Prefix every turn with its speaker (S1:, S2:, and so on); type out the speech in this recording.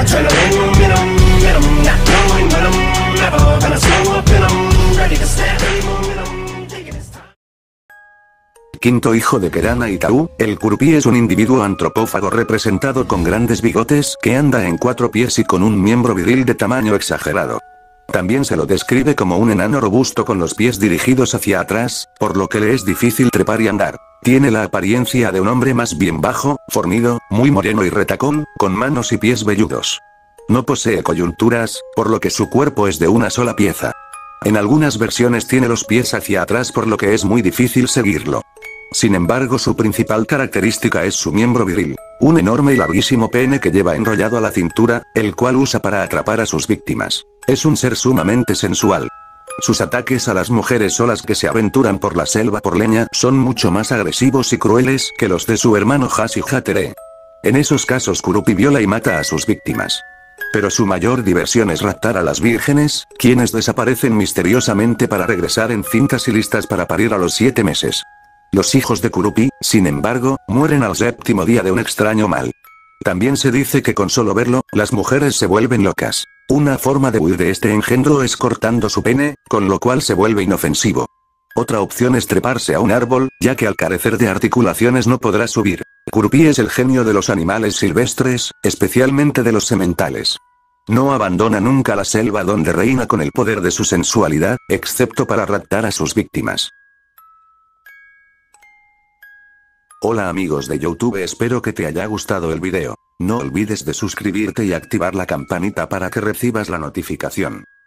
S1: Trying to win 'em, get 'em, get 'em, not knowing when I'm never gonna slow up in 'em, ready to stand any momentum, thinking it's time.
S2: Quinto hijo de Kerana y Tau, el Kurupí es un individuo antropófago representado con grandes bigotes que anda en 4 pies y con un miembro viril de tamaño exagerado. También se lo describe como un enano robusto con los pies dirigidos hacia atrás, por lo que le es difícil trepar y andar. Tiene la apariencia de un hombre más bien bajo, fornido, muy moreno y retacón, con manos y pies velludos. No posee coyunturas, por lo que su cuerpo es de una sola pieza. En algunas versiones tiene los pies hacia atrás por lo que es muy difícil seguirlo. Sin embargo, su principal característica es su miembro viril. Un enorme y larguísimo pene que lleva enrollado a la cintura, el cual usa para atrapar a sus víctimas. Es un ser sumamente sensual. Sus ataques a las mujeres solas que se aventuran por la selva por leña son mucho más agresivos y crueles que los de su hermano Hashi Hatere. En esos casos Kurupí viola y mata a sus víctimas. Pero su mayor diversión es raptar a las vírgenes, quienes desaparecen misteriosamente para regresar en cintas y listas para parir a los 7 meses. Los hijos de Kurupí, sin embargo, mueren al 7º día de un extraño mal. También se dice que con solo verlo, las mujeres se vuelven locas. Una forma de huir de este engendro es cortando su pene, con lo cual se vuelve inofensivo. Otra opción es treparse a un árbol, ya que al carecer de articulaciones no podrá subir. Kurupí es el genio de los animales silvestres, especialmente de los sementales. No abandona nunca la selva donde reina con el poder de su sensualidad, excepto para raptar a sus víctimas. Hola amigos de YouTube, espero que te haya gustado el video. No olvides de suscribirte y activar la campanita para que recibas la notificación.